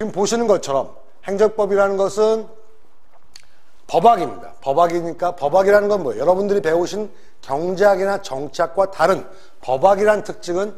지금 보시는 것처럼 행정법이라는 것은 법학입니다. 법학이니까 법학이라는 건 뭐예요? 여러분들이 배우신 경제학이나 정치학과 다른 법학이라는 특징은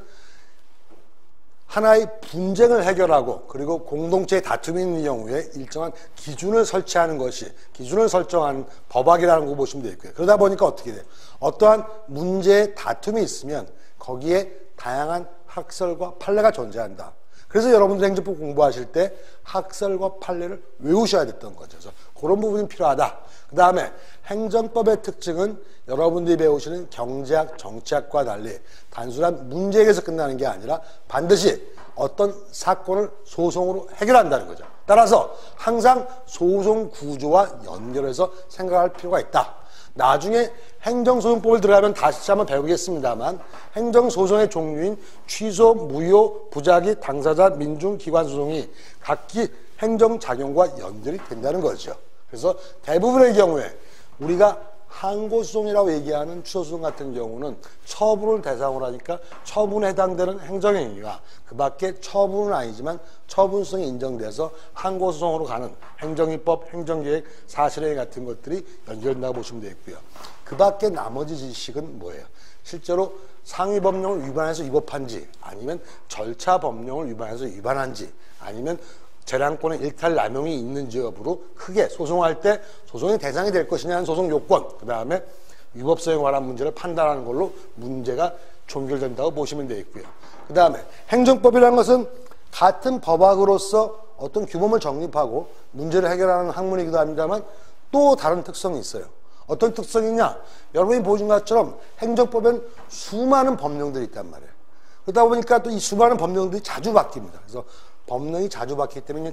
하나의 분쟁을 해결하고 그리고 공동체의 다툼이 있는 경우에 일정한 기준을 설치하는 것이 기준을 설정하는 법학이라는 거 보시면 되겠고요. 그러다 보니까 어떻게 돼요? 어떠한 문제의 다툼이 있으면 거기에 다양한 학설과 판례가 존재한다. 그래서 여러분들 행정법 공부하실 때 학설과 판례를 외우셔야 됐던 거죠. 그래서 그런 부분이 필요하다. 그 다음에 행정법의 특징은 여러분들이 배우시는 경제학, 정치학과 달리 단순한 문제에서 끝나는 게 아니라 반드시 어떤 사건을 소송으로 해결한다는 거죠. 따라서 항상 소송 구조와 연결해서 생각할 필요가 있다. 나중에 행정소송법을 들어가면 다시 한번 배우겠습니다만 행정소송의 종류인 취소, 무효, 부작위, 당사자, 민중, 기관소송이 각기 행정작용과 연결이 된다는 거죠. 그래서 대부분의 경우에 우리가 항고소송이라고 얘기하는 취소소송 같은 경우는 처분을 대상으로 하니까 처분에 해당되는 행정행위가 그 밖에 처분은 아니지만 처분성이 인정돼서 항고소송으로 가는 행정입법, 행정계획, 사실행위 같은 것들이 연결된다고 보시면 되겠고요. 그 밖에 나머지 지식은 뭐예요? 실제로 상위법령을 위반해서 위법한지 아니면 절차법령을 위반해서 위반한지 아니면 재량권의 일탈 남용이 있는지 여부로 크게 소송할 때 소송의 대상이 될 것이냐는 소송 요건, 그 다음에 위법성에 관한 문제를 판단하는 걸로 문제가 종결된다고 보시면 되겠고요. 그 다음에 행정법이라는 것은 같은 법학으로서 어떤 규범을 정립하고 문제를 해결하는 학문이기도 합니다만 또 다른 특성이 있어요. 어떤 특성이냐? 여러분이 보신 것처럼 행정법엔 수많은 법령들이 있단 말이에요. 그러다 보니까 또 이 수많은 법령들이 자주 바뀝니다. 그래서 법령이 자주 바뀌기 때문에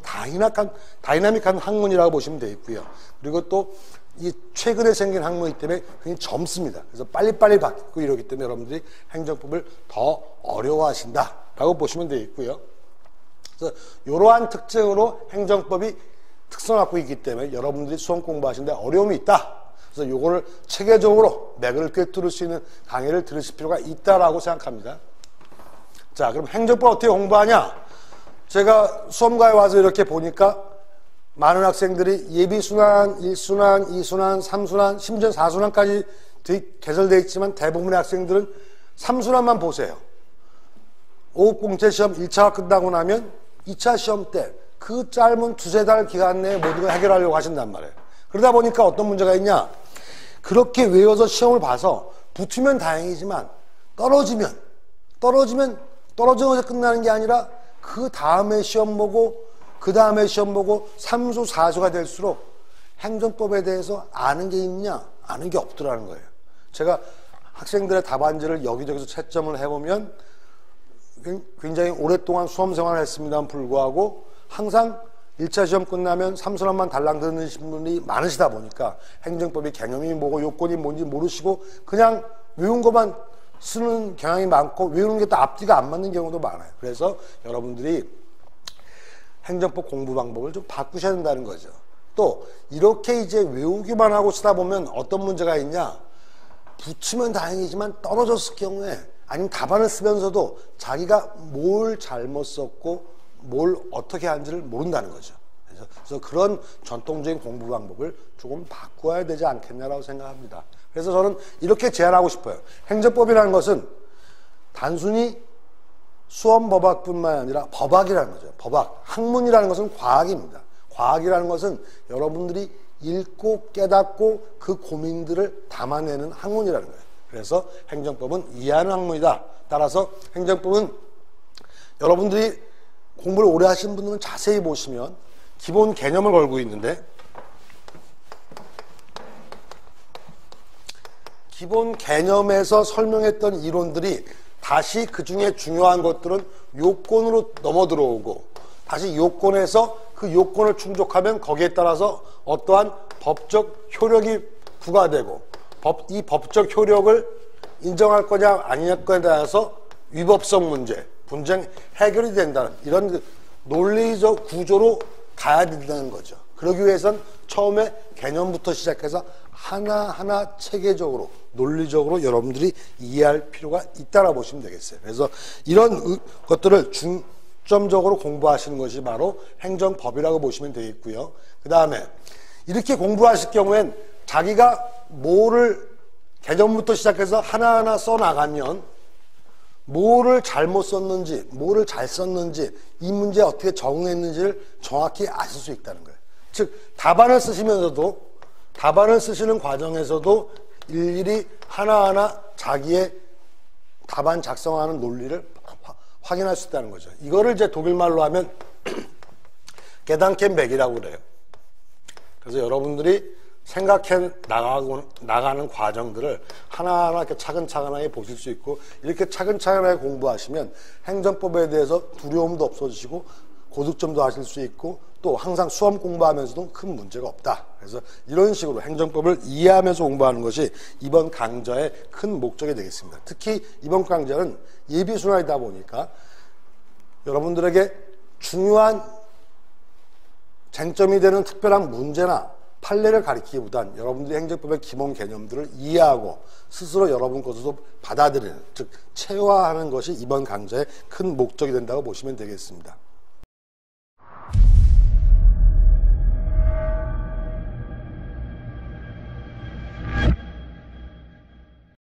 다이나믹한 학문이라고 보시면 되겠고요. 그리고 또 이 최근에 생긴 학문이기 때문에 굉장히 젊습니다. 그래서 빨리빨리 바뀌고 이러기 때문에 여러분들이 행정법을 더 어려워하신다라고 보시면 되겠고요. 그래서 이러한 특징으로 행정법이 특성을 갖고 있기 때문에 여러분들이 수험 공부하시는데 어려움이 있다. 그래서 요거를 체계적으로 맥을 꿰뚫을 수 있는 강의를 들으실 필요가 있다라고 생각합니다. 자, 그럼 행정법 어떻게 공부하냐? 제가 수험가에 와서 이렇게 보니까 많은 학생들이 예비순환, 1순환, 2순환, 3순환, 심지어 4순환까지 개설되어 있지만 대부분의 학생들은 3순환만 보세요. 5급 공채 시험 1차가 끝나고 나면 2차 시험 때 그 짧은 두세 달 기간 내에 모든 걸 해결하려고 하신단 말이에요. 그러다 보니까 어떤 문제가 있냐? 그렇게 외워서 시험을 봐서 붙으면 다행이지만 떨어지면 떨어져서 끝나는 게 아니라 그 다음에 시험 보고 그 다음에 시험 보고 3수 4수가 될수록 행정법에 대해서 아는 게 있냐? 아는 게 없더라는 거예요. 제가 학생들의 답안지를 여기저기서 채점을 해보면 굉장히 오랫동안 수험 생활을 했습니다만 불구하고 항상 1차 시험 끝나면 3순환만 달랑 듣는 분이 많으시다 보니까 행정법의 개념이 뭐고 요건이 뭔지 모르시고 그냥 외운 것만 쓰는 경향이 많고 외우는 게 또 앞뒤가 안 맞는 경우도 많아요. 그래서 여러분들이 행정법 공부 방법을 좀 바꾸셔야 된다는 거죠. 또 이렇게 이제 외우기만 하고 쓰다 보면 어떤 문제가 있냐? 붙으면 다행이지만 떨어졌을 경우에 아니면 답안을 쓰면서도 자기가 뭘 잘못 썼고 뭘 어떻게 하는지를 모른다는 거죠. 그래서 그런 전통적인 공부 방법을 조금 바꿔야 되지 않겠냐라고 생각합니다. 그래서 저는 이렇게 제안하고 싶어요. 행정법이라는 것은 단순히 수험 법학뿐만 아니라 법학이라는 거죠. 법학. 학문이라는 것은 과학입니다. 과학이라는 것은 여러분들이 읽고 깨닫고 그 고민들을 담아내는 학문이라는 거예요. 그래서 행정법은 이해하는 학문이다. 따라서 행정법은 여러분들이 공부를 오래 하신 분들은 자세히 보시면 기본 개념을 걸고 있는데 기본 개념에서 설명했던 이론들이 다시 그 중에 중요한 것들은 요건으로 넘어 들어오고 다시 요건에서 그 요건을 충족하면 거기에 따라서 어떠한 법적 효력이 부과되고 이 법적 효력을 인정할 거냐 아니냐 거에 대해서 위법성 문제, 분쟁 해결이 된다는 이런 논리적 구조로 가야 된다는 거죠. 그러기 위해선 처음에 개념부터 시작해서 하나하나 체계적으로 논리적으로 여러분들이 이해할 필요가 있다라고 보시면 되겠어요. 그래서 이런 것들을 중점적으로 공부하시는 것이 바로 행정법이라고 보시면 되겠고요. 그 다음에 이렇게 공부하실 경우엔 자기가 뭐를 개념부터 시작해서 하나하나 써나가면 뭐를 잘못 썼는지, 뭐를 잘 썼는지, 이 문제에 어떻게 적응했는지를 정확히 아실 수 있다는 거예요. 즉, 답안을 쓰시는 과정에서도 일일이 하나하나 자기의 답안 작성하는 논리를 확인할 수 있다는 거죠. 이거를 이제 독일말로 하면 게단켄백이라고 그래요. 그래서 여러분들이 생각해 나가는 과정들을 하나하나 이렇게 차근차근하게 보실 수 있고, 이렇게 차근차근하게 공부하시면 행정법에 대해서 두려움도 없어지시고 고득점도 하실 수 있고, 또 항상 수험 공부하면서도 큰 문제가 없다. 그래서 이런 식으로 행정법을 이해하면서 공부하는 것이 이번 강좌의 큰 목적이 되겠습니다. 특히 이번 강좌는 예비순환이다 보니까 여러분들에게 중요한 쟁점이 되는 특별한 문제나 판례를 가리키기보단 여러분들이 행정법의 기본 개념들을 이해하고 스스로 여러분 것으로 받아들이는, 즉 체화하는 것이 이번 강좌의 큰 목적이 된다고 보시면 되겠습니다.